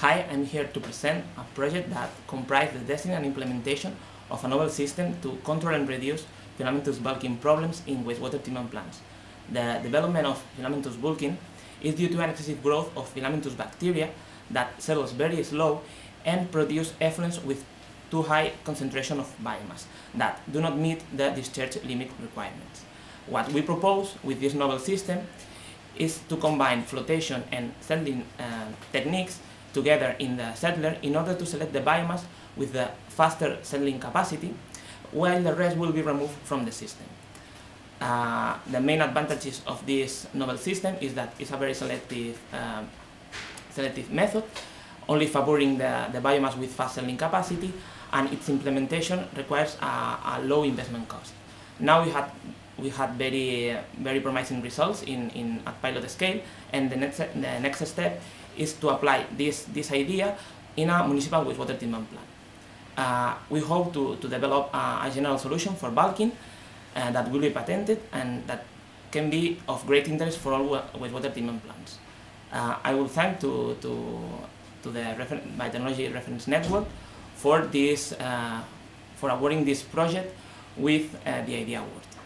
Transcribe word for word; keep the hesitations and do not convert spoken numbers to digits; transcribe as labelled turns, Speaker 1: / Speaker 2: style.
Speaker 1: Hi, I'm here to present a project that comprises the design and implementation of a novel system to control and reduce filamentous bulking problems in wastewater treatment plants. The development of filamentous bulking is due to an excessive growth of filamentous bacteria that settles very slow and produce effluents with too high concentration of biomass that do not meet the discharge limit requirements. What we propose with this novel system is to combine flotation and settling uh, techniques together in the settler in order to select the biomass with the faster settling capacity, while the rest will be removed from the system. Uh, the main advantages of this novel system is that it's a very selective, uh, selective method, only favoring the, the biomass with fast settling capacity, and its implementation requires a, a low investment cost. Now we had we had very very promising results in, in at pilot scale, and the next the next step is to apply this this idea in a municipal wastewater treatment plant. Uh, we hope to, to develop a, a general solution for bulking uh, that will be patented and that can be of great interest for all wastewater treatment plants. Uh, I will thank to to to the Biotechnology Reference Network for this uh, for awarding this project with uh, the IDEA Award.